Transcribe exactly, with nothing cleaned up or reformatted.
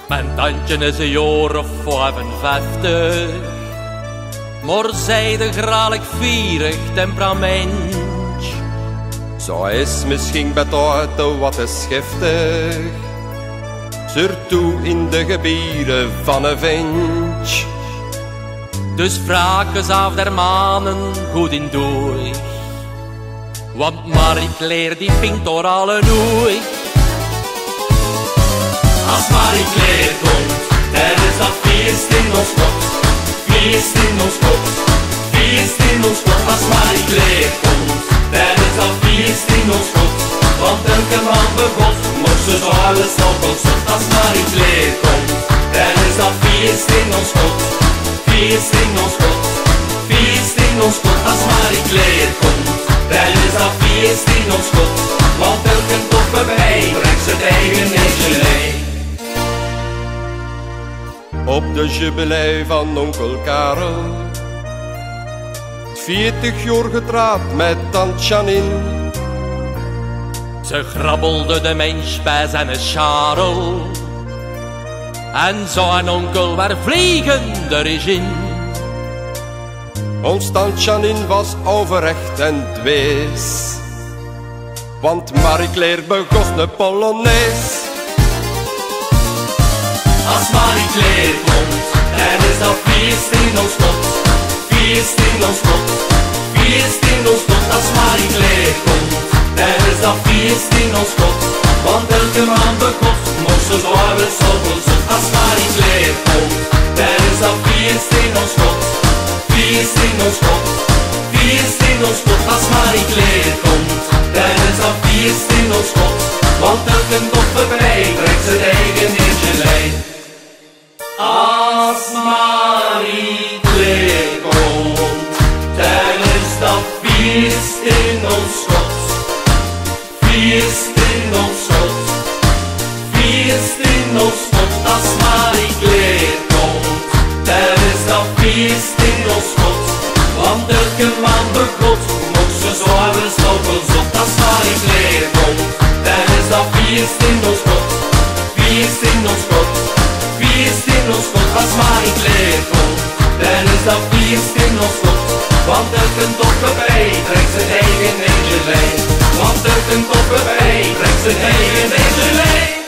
Mijn tantje is een jaar of vijfenvijftig, maar zij de graag vierig temperament. Zo is misschien betuiten wat te schiftig, surtout in de gebieden van een ventje. Dus vraag eens af der manen goed in dooi, want Marie-Claire die vindt door alle noei. Als Marie-Claire komt, er is dat feest in ons kot, feest in ons kot, feest in ons kot. Als Marie-Claire komt, er is dat feest in ons kot, want elke man begot, mocht ze zo alles nog ons zot. Als Marie-Claire komt, er is dat feest in ons kot, feest in ons kot, feest in ons kot. Als Marie-Claire komt, er is dat feest in ons kot, want elke toffe bij brengt zijn eigen gelei. Op de jubilee van onkel Karel, veertig jaar getrouwd met tante Janine. Ze grabbelde de mens bij zijn scharrel, en zijn onkel werd vliegender is in. Ons tante Janine was overrecht en dwees, want Marie-Claire begost de Polonaise. Als Marie-Claire komt, er is dat feest in ons kot, feest in ons kot, feest in ons kot. Als Marie-Claire komt, er is dat feest in ons kot, want elke man begot, mocht ze zo alles op ons zot. Als Marie-Claire komt, er is dat feest in ons kot, feest in ons kot, feest in ons kot. Als Marie-Claire komt, er is dat feest in ons kot, want elke toffe bij brengt zijn eigen gelei. Als Marie-Claire komt, dan is dat feest in ons kot, feest in ons kot, feest in ons kot. Als Marie-Claire komt, dan is dat feest in ons kot, want elke man begot, mocht ze zo alles nog ons zot. Als Marie-Claire komt, dan is dat feest in ons kot, feest in ons kot, feest in ons kot. Als Marie-Claire komt, dan is dat feest in ons kot, want elke toffe bij brengt zijn eigen gelei, want elke toffe bij brengt zijn eigen gelei.